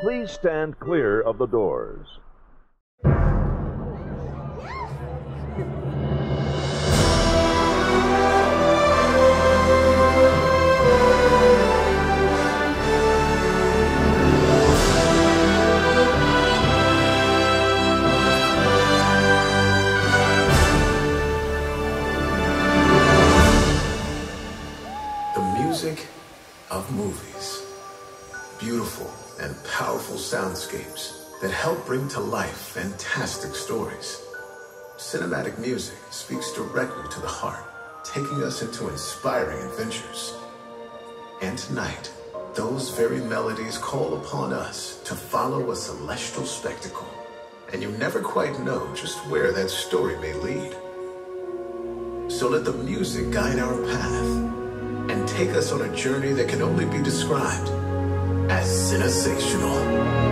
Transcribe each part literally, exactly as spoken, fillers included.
please stand clear of the doors. Of movies, beautiful and powerful soundscapes that help bring to life fantastic stories. Cinematic music speaks directly to the heart, taking us into inspiring adventures. And tonight, those very melodies call upon us to follow a celestial spectacle, and you never quite know just where that story may lead. So let the music guide our path and take us on a journey that can only be described as CineSational.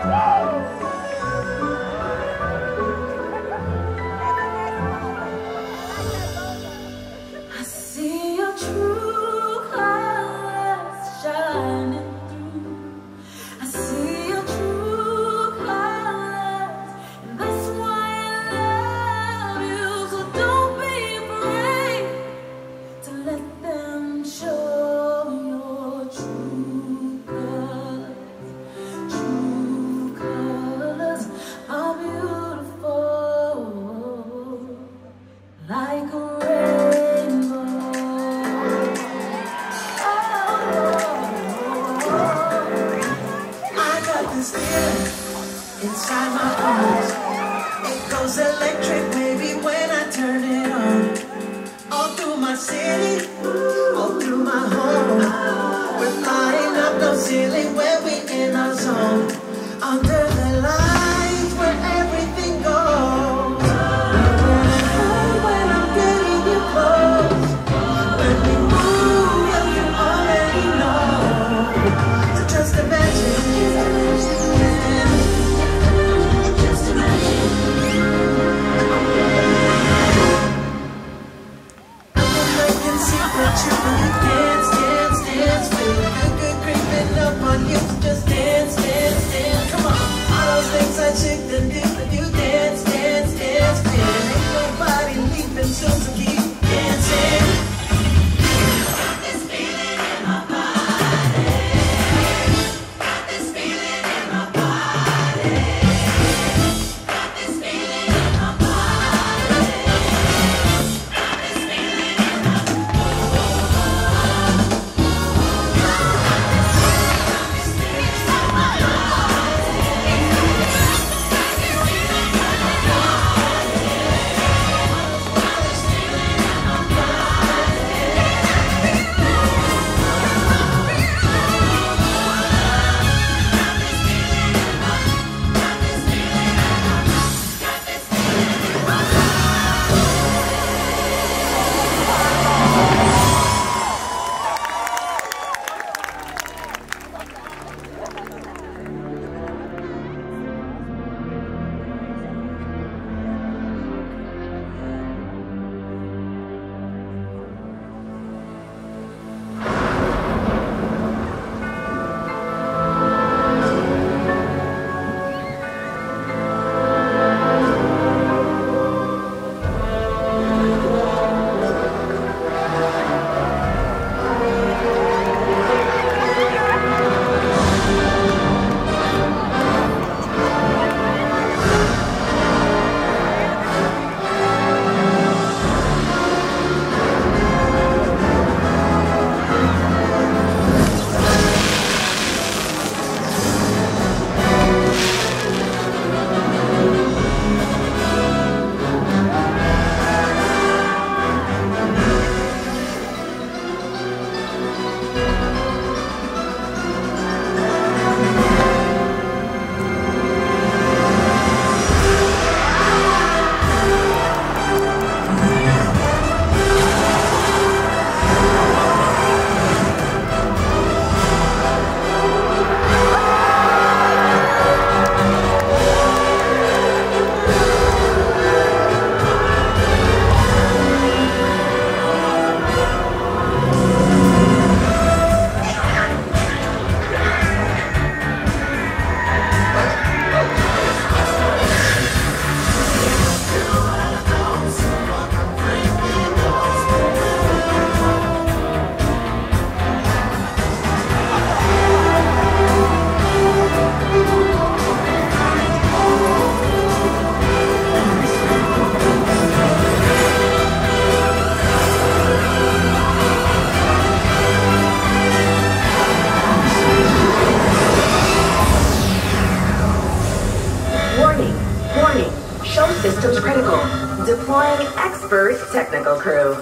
Systems critical. Deploying expert technical crew.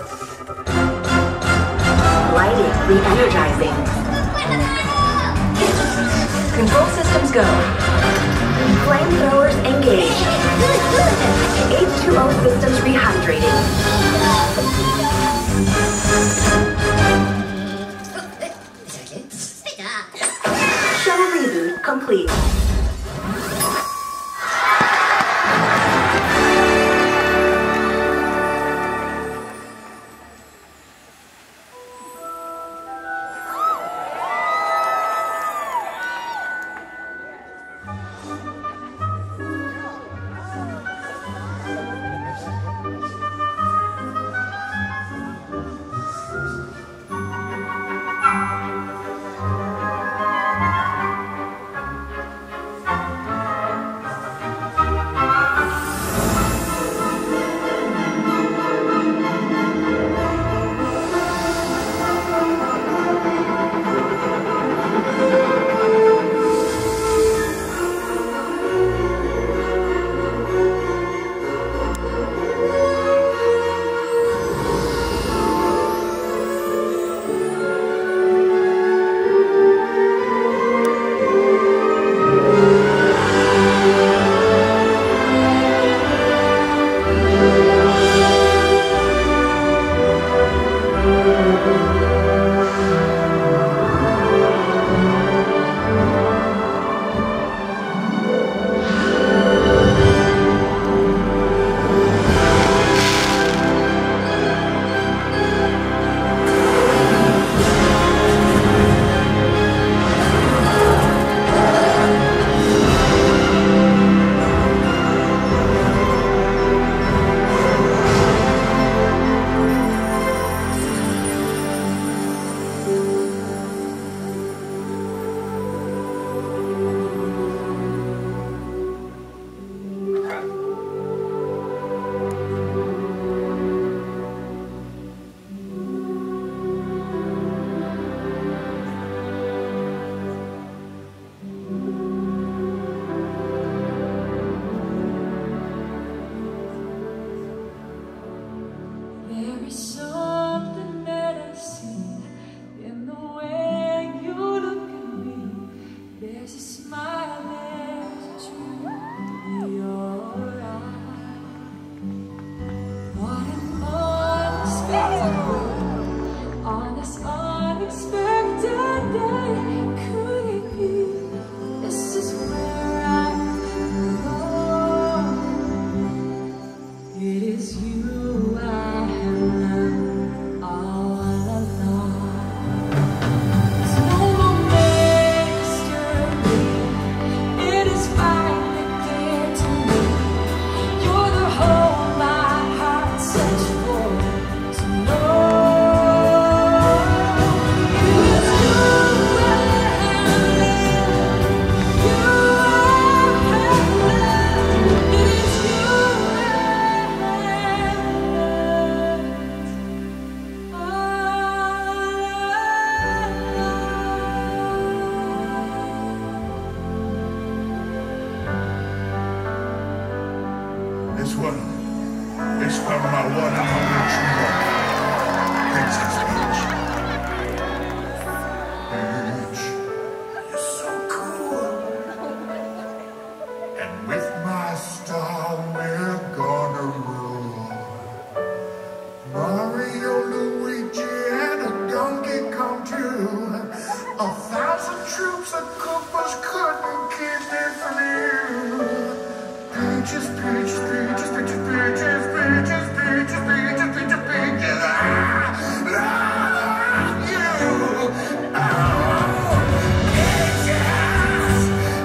Lighting re-energizing. Control systems go. Flamethrowers engaged. H two O systems rehydrating. Shuttle reboot complete. this one is from my one and only true love, Princess Peach. Peach, you're so cool. And with my star, we're gonna rule. Mario, Luigi, and a Donkey Kong too. A thousand troops of Koopas couldn't keep me from you. Peaches, peaches, peaches, peaches, peaches, peaches, peaches, peaches, peaches, peaches. Ah, ah, you. Oh, peaches,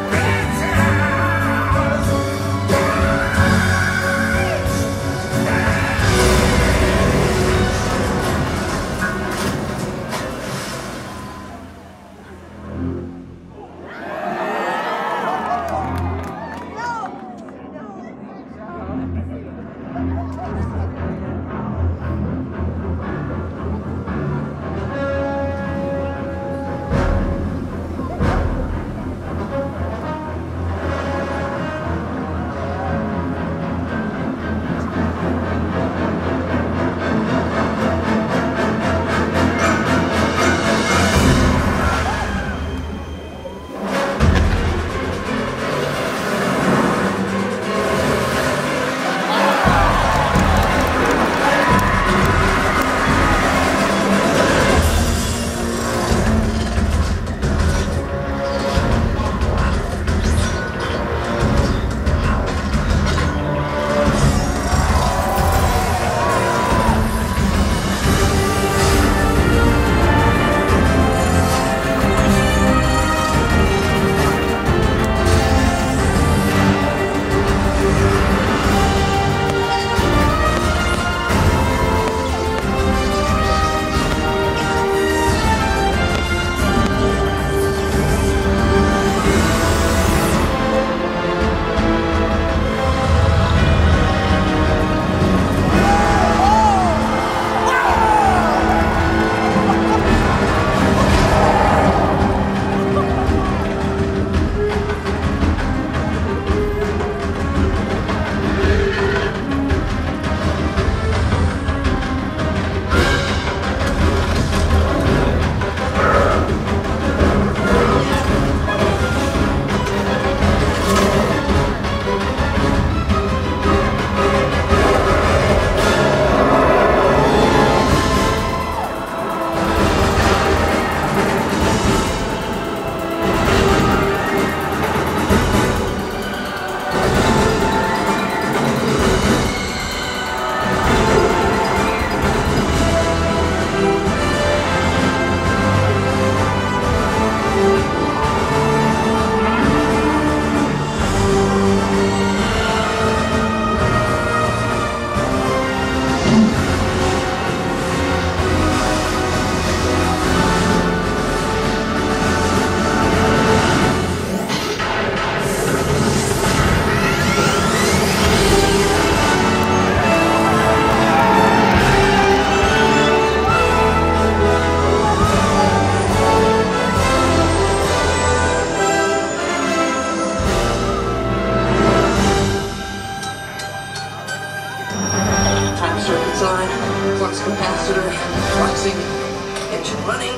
capacitor, fluxing, engine running.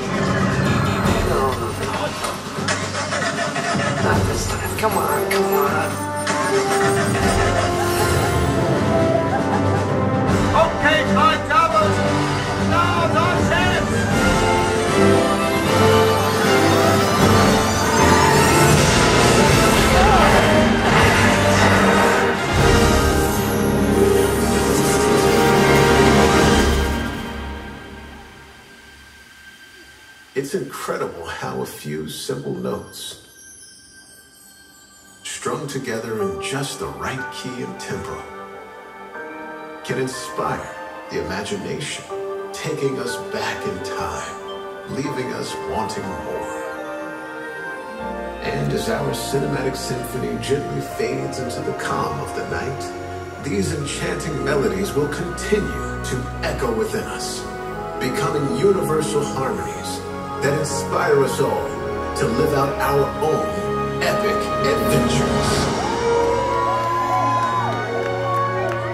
No, no, no. Not this time. Come on, come on. Okay, time towers. Now's our chance. It's incredible how a few simple notes, strung together in just the right key and tempo, can inspire the imagination, taking us back in time, leaving us wanting more. And as our cinematic symphony gently fades into the calm of the night, these enchanting melodies will continue to echo within us, becoming universal harmonies that inspire us all to live out our own epic adventures.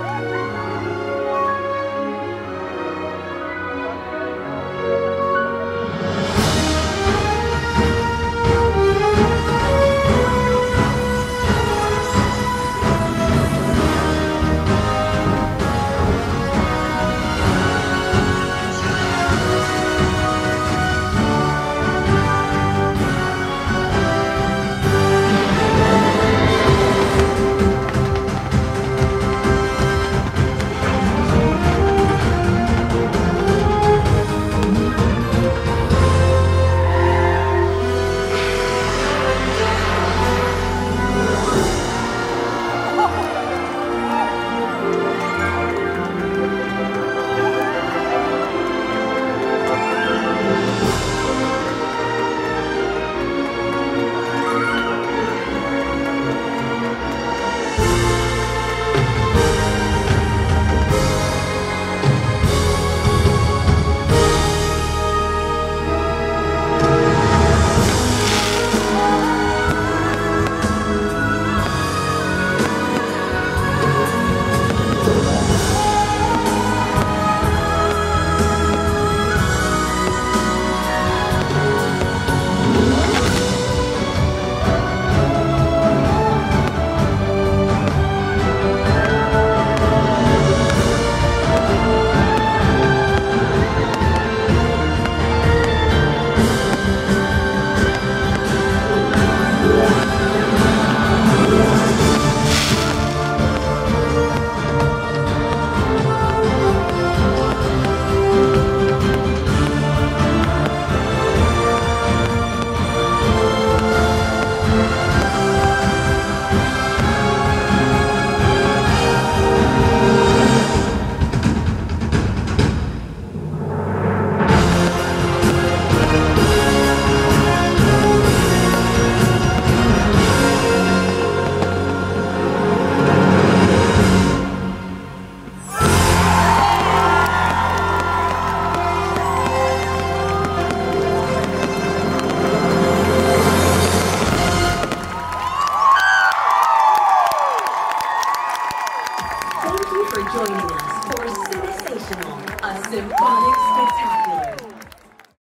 for joining us for CineSational, a Symphonic Spectacular.